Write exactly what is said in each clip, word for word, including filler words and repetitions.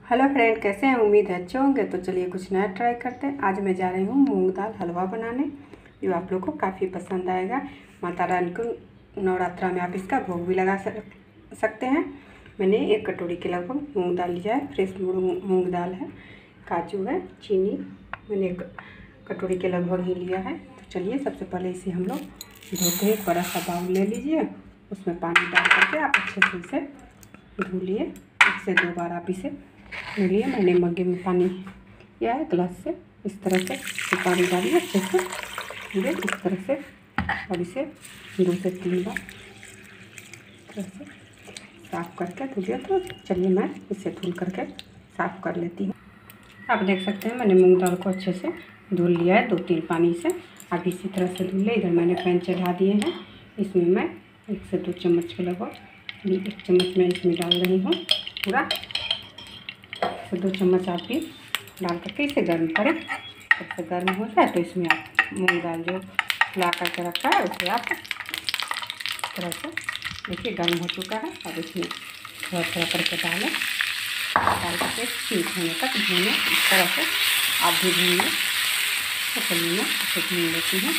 Hello friend, कैसे हैं? उम्मीद है अच्छे होंगे। तो चलिए कुछ नया ट्राई करते हैं। आज मैं जा रही हूँ मूंग दाल हलवा बनाने, जो आप लोग को काफ़ी पसंद आएगा। माता रानी को नवरात्रा में आप इसका भोग भी लगा सकते हैं। मैंने एक कटोरी के लगभग मूंग दाल लिया है। फ्रेश मूंग दाल है, काजू है, चीनी मैंने एक कटोरी के लगभग ही लिया है। तो चलिए सबसे पहले इसे हम लोग धोते हैं। एक बड़ा सा बाउल ले लीजिए, उसमें पानी डाल करके आप अच्छे से इसे धो लिए। एक से दो बार आप इसे धो लिए। मैंने मग्गे में पानी किया है गिलास से, इस तरह से तो पानी डालिए अच्छे से धुले इस तरह से, और इसे दो से तीन बार तरह से साफ़ करके धुलिए। तो चलिए मैं इसे धुल करके साफ़ कर लेती हूँ। आप देख सकते हैं मैंने मूंग दाल को अच्छे से धुल लिया है दो तीन पानी से। आप इसी तरह से धुल ले। इधर मैंने पैन चढ़ा दिए हैं, इसमें मैं एक से दो चम्मच के लगभग एक चम्मच में इसमें डाल रही हूँ। पूरा से दो चम्मच आप भी डाल करके इसे गर्म करें। जब से गर्म हो जाए तो इसमें आप मूंग दाल जो ला करके रखा है उसे आप इस तरह से देखिए गर्म हो चुका है। अब इसमें थोड़ा थोड़ा करके डालें, डाल करके ठीक होने तक भूनें। इस तरह से आप भी भून लें। तो चलिए मैं इसे भून लेती हूँ।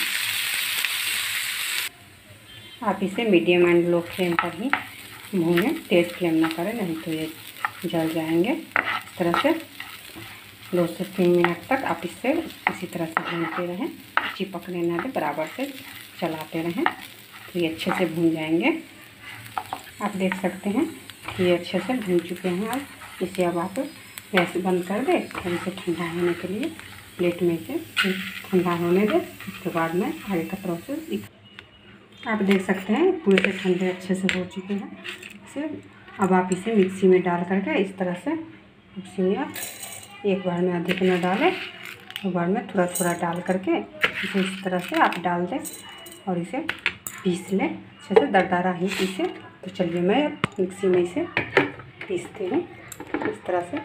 आप इसे मीडियम एंड लो फ्लेम पर ही भूनें, तेज़ फ्लेम ना करें, नहीं तो ये जल जाएंगे। इस तरह से दो से तीन मिनट तक आप इससे इसी तरह से भूनते रहें, चिपकने ना दे, बराबर से चलाते रहें तो ये अच्छे से भून जाएंगे। आप देख सकते हैं कि ये अच्छे से भून चुके हैं। अब इसे अब आप गैस बंद कर दें और इसे ठंडा होने के लिए प्लेट में इसे ठंडा होने दें। उसके बाद में आगे का प्रोसेस आप देख सकते हैं पूरे से ठंडे अच्छे से हो चुके हैं। इसे अब आप इसे मिक्सी में डाल करके इस तरह से मिक्सी में आप एक बार में अधिक न डालें, एक बार में थोड़ा थोड़ा डाल करके इसे इस तरह से आप डाल दें और इसे पीस लें। अच्छे से दरदरा ही पीसे। तो चलिए मैं मिक्सी में इसे पीसती हूँ। इस तरह से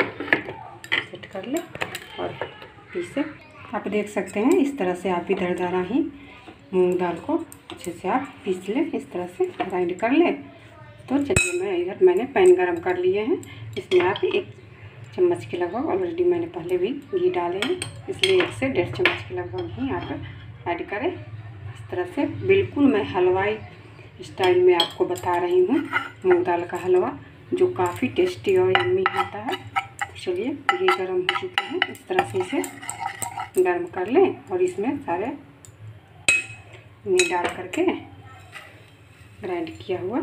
सेट कर लें और पीसे। आप देख सकते हैं इस तरह से आप भी दरदरा ही मूंग दाल को अच्छे से आप पीस लें, इस तरह से ग्राइंड कर लें। तो चलिए मैं इधर मैंने पैन गरम कर लिए हैं, इसमें आप एक चम्मच के लगभग ऑलरेडी मैंने पहले भी घी डाले हैं, इसलिए एक से डेढ़ चम्मच के लगभग ही आप ऐड करें। इस तरह से बिल्कुल मैं हलवाई स्टाइल में आपको बता रही हूँ मूंग दाल का हलवा, जो काफ़ी टेस्टी और यम्मी होता है। तो चलिए घी गरम हो चुके हैं, इस तरह से इसे गर्म कर लें और इसमें सारे में डाल करके ग्राइंड किया हुआ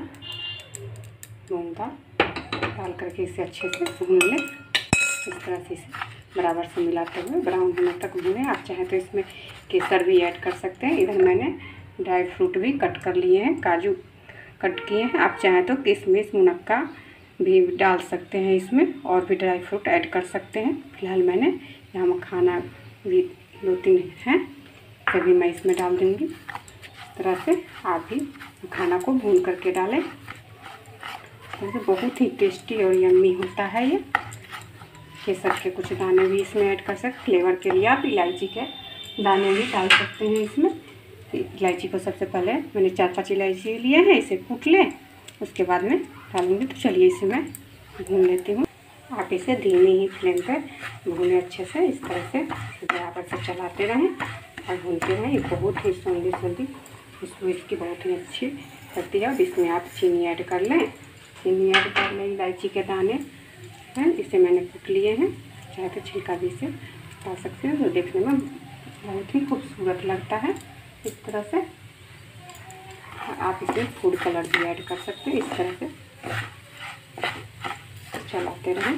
मूंग दाल डाल करके इसे अच्छे से भून लें। इस तरह से इसे बराबर से मिलाते हुए ब्राउन होने तक भूनें। आप चाहें तो इसमें केसर भी ऐड कर सकते हैं। इधर मैंने ड्राई फ्रूट भी कट कर लिए हैं, काजू कट किए हैं। आप चाहें तो किशमिश मुनक्का भी डाल सकते हैं, इसमें और भी ड्राई फ्रूट ऐड कर सकते हैं। फिलहाल मैंने यहाँ मखाना भी दो तीन हैं, सभी मैं इसमें डाल दूँगी। इस तरह से आप भी खाना को भून करके डालें। वैसे बहुत ही टेस्टी और यम्मी होता है ये। केसर के कुछ दाने भी इसमें ऐड कर सकते, फ्लेवर के लिए आप इलायची के दाने भी डाल सकते हैं इसमें। इलायची को सबसे पहले मैंने चार पांच इलायची लिए हैं, इसे कूट लें, उसके बाद में डालूँगी। तो चलिए इसे मैं भून लेती हूँ। आप इसे धीमी ही फ्लेम पर भूनें अच्छे से, इस तरह से बराबर से चलाते रहें और भूनते रहें। ये बहुत ही सौंधी सौंधी खुशबू इसकी बहुत ही अच्छी लगती है। अब इसमें आप चीनी ऐड कर लें, चीनी ऐड कर लें, इलायची के दाने हैं, इसे मैंने कूट लिए हैं, चाहे तो छिलका भी इसे डाल सकते हैं। तो देखने में बहुत ही खूबसूरत लगता है इस तरह से। आप इसमें फूड कलर भी ऐड कर सकते हैं। इस तरह से चलाते रहें।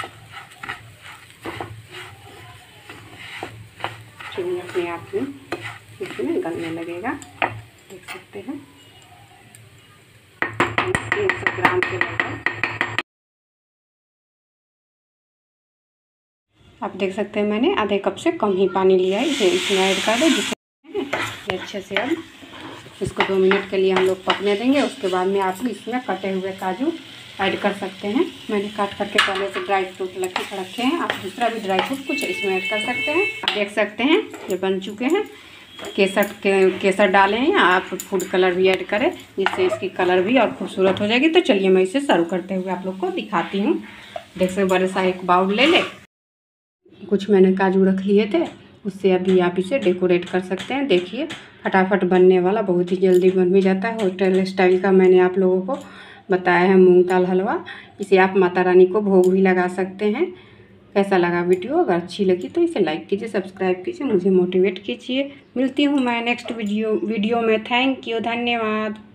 चीनी अपने आप में इसमें गलने लगेगा, देख सकते हैं। एक सौ ग्राम के लगभग आप देख सकते हैं मैंने आधे कप से कम ही पानी लिया है, इसे इसमें ऐड कर दें, जिससे अच्छे से अब इसको दो मिनट के लिए हम लोग पकने देंगे। उसके बाद में आप इसमें कटे हुए काजू ऐड कर सकते हैं। मैंने काट करके पहले से ड्राई फ्रूट रखे रखे हैं, आप दूसरा भी ड्राई फ्रूट कुछ इसमें ऐड कर सकते हैं। आप देख सकते हैं ये बन चुके हैं। केसर के केसर डालें या आप फूड कलर भी ऐड करें, जिससे इसकी कलर भी और खूबसूरत हो जाएगी। तो चलिए मैं इसे सर्व करते हुए आप लोग को दिखाती हूँ। देख सकते बड़े सा एक बाउल ले ले, कुछ मैंने काजू रख लिए थे, उससे अभी आप इसे डेकोरेट कर सकते हैं। देखिए फटाफट बनने वाला, बहुत ही जल्दी बन भी जाता है। होटल स्टाइल का मैंने आप लोगों को बताया है मूंग दाल हलवा। इसे आप माता रानी को भोग भी लगा सकते हैं। कैसा लगा वीडियो? अगर अच्छी लगी तो इसे लाइक कीजिए, सब्सक्राइब कीजिए, मुझे मोटिवेट कीजिए। मिलती हूँ मैं नेक्स्ट वीडियो वीडियो में। थैंक यू, धन्यवाद।